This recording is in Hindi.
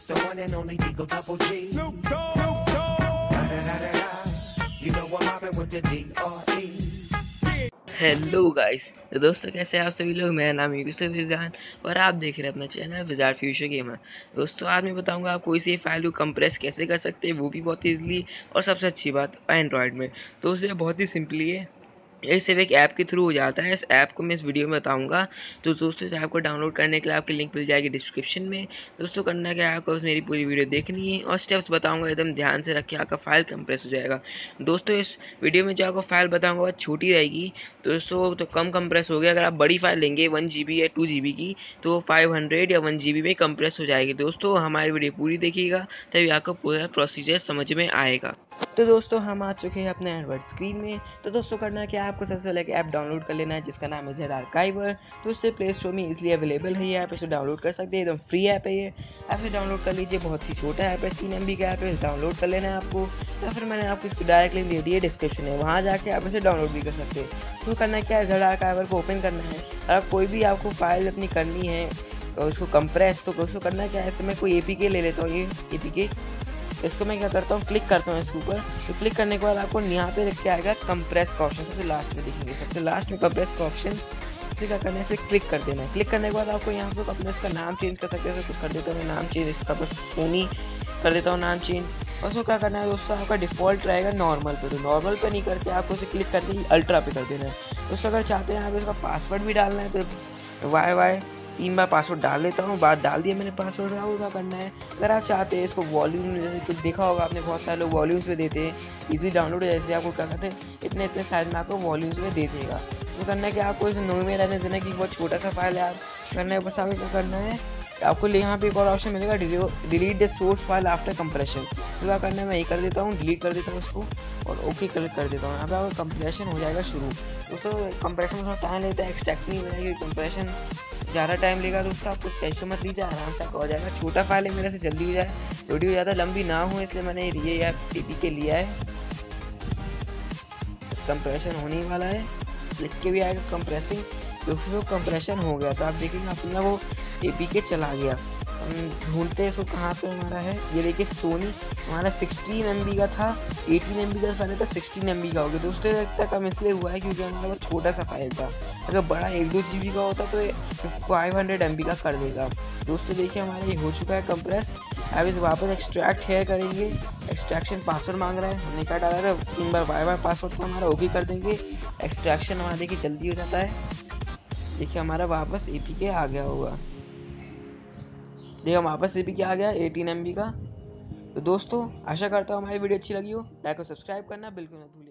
the one and only Eagle Double G. Snoop Dogg. Da da da da da. You know I'm mobbing with the D.R.E. Hello guys, तो दोस्तों कैसे हैं आप सभी लोग। मेरा नाम यूसुफ विजान और आप देख रहे हैं अपना चैनल विजार्ड फ्यूचर गेमर। दोस्तों आज मैं बताऊंगा आप कोई सी फाइल को कंप्रेस कैसे कर सकते हैं, वो भी बहुत ईजिली, और सबसे अच्छी बात एंड्रॉयड में। तो दोस्तों ये बहुत ही सिंपली है, ये सिर्फ एक ऐप के थ्रू हो जाता है। इस ऐप को मैं इस वीडियो में बताऊंगा। तो दोस्तों इस ऐप को डाउनलोड करने के लिए आपकी लिंक मिल जाएगी डिस्क्रिप्शन में। दोस्तों करना क्या है, आपको बस मेरी पूरी वीडियो देखनी है और स्टेप्स बताऊंगा, एकदम ध्यान से रखिए, आपका फाइल कंप्रेस हो जाएगा। दोस्तों इस वीडियो में जो आपको फाइल बताऊंगा वो छोटी रहेगी। दोस्तों तो कम कंप्रेस हो गया। अगर आप बड़ी फाइल लेंगे 1 GB या 2 GB की, तो 500 या 1 GB में कंप्रेस हो जाएगी। दोस्तों हमारी वीडियो पूरी देखिएगा, तभी आपको पूरा प्रोसीजर समझ में आएगा। तो दोस्तों हम आ चुके हैं अपने एंड्रॉइड स्क्रीन में। तो दोस्तों करना क्या है, आपको सबसे पहले एक ऐप डाउनलोड कर लेना है जिसका नाम है जेड आर्काइवर। तो उससे प्ले स्टोर में इजीली अवेलेबल है ये ऐप, इसे डाउनलोड कर सकते हैं, एकदम फ्री ऐप है ये। आप इसे डाउनलोड कर लीजिए, बहुत ही छोटा ऐप है, 3 MB का ऐप है, डाउनलोड कर लेना है आपको। या फिर मैंने आपको इसकी डायरेक्ट लिंक दे दी है डिस्क्रिप्शन में, वहाँ जाके आप इसे डाउनलोड भी कर सकते हैं। तो करना क्या है, जेड आर्काइवर को ओपन करना है। और कोई भी आपको फाइल अपनी करनी है और उसको कंप्रेस, तो उसको करना क्या है, ऐसे मैं कोई APK ले लेता हूँ, ये APK। इसको मैं क्या करता हूँ, क्लिक करता हूँ इसके ऊपर। तो क्लिक करने के बाद आपको यहाँ पे लिख के आएगा कंप्रेस का ऑप्शन, सबसे लास्ट में दिखेंगे, सबसे लास्ट में कंप्रेस का ऑप्शन। फिर क्या करना है, इसे क्लिक कर देना है। क्लिक करने के बाद आपको यहाँ पे अपने इसका नाम चेंज कर सकते हैं। कुछ कर देता हूँ नाम चेंज, इसका बस सोनी कर देता हूँ नाम चेंज। और उसको क्या करना है दोस्तों, आपका डिफ़ॉल्ट रहेगा नॉर्मल पे। तो नॉर्मल पे नहीं करके आपको इसे क्लिक करके ही अल्ट्रा पे कर देना है। दोस्तों अगर चाहते हैं आप इसका पासवर्ड भी डालना है तो YY 3 बार पासवर्ड डाल लेता हूँ। बात डाल दिया मैंने पासवर्ड, आपको क्या करना है, अगर आप चाहते हैं इसको वॉल्यूम, जैसे कुछ देखा होगा आपने, बहुत सारे लोग वॉल्यूम्स में देते हैं इजीली डाउनलोड, जैसे आपको क्या कहते हैं इतने इतने साइज में आपको वॉल्यूम्स में दे देगा। तो करना है कि आपको इसे नो में रहने देना कि बहुत छोटा सा फाइल है। आप करना है बस आपको क्या करना है, आपको यहाँ पे एक और ऑप्शन मिलेगा, delete the source file after compression. तो क्या करना है, मैं ये कर देता हूँ, डिलीट कर देता हूँ उसको और ओके क्लिक कर देता हूँ। यहाँ पे आपका कंप्रेशन हो जाएगा शुरू। दोस्तों कंप्रेशन में थोड़ा टाइम लेता है, एक्सट्रैक्ट नहीं होगा, क्योंकि कंप्रेशन ज़्यादा टाइम लेगा। दोस्तों आपको टेंशन मत लीजिए, आराम से आपका हो जाएगा। छोटा फाइल है मेरे से जल्दी हो जाए, वीडियो ज़्यादा लंबी ना हो, इसलिए मैंने ये APK लिया है। कंप्रेशन होने वाला है, लिख के भी आएगा कंप्रेसिंग। दोस्तों कंप्रेशन हो गया, तो आप देखेंगे अपना वो APK चला गया। हम ढूंढते हैं इसको कहाँ पे हमारा है, ये देखिए सोनी हमारा 16 MB का था, 18 MB का फाइल था, 16 MB का हो गया। दोस्तों लगता कम इसलिए हुआ है क्योंकि हमारा वो छोटा सा फाइल था। अगर बड़ा 1-2 GB का होता तो 500 MB का कर देगा। दोस्तों देखिए हमारा ये हो चुका है कंप्रेस। अब इसे वापस एक्सट्रैक्ट हेयर करेंगे। एक्सट्रैक्शन पासवर्ड मांग रहा है, हमने क्या डाला था 3 बार YY पासवर्ड, तो हमारा ओके कर देंगे। एक्सट्रैक्शन हमारा देखिए जल्दी हो जाता है। देखिए हमारा वापस APK आ गया होगा, देखिए वापस APK आ गया 18 MB का। तो दोस्तों आशा करता हूँ हमारी वीडियो अच्छी लगी हो, लाइक और सब्सक्राइब करना बिल्कुल मत भूलिए।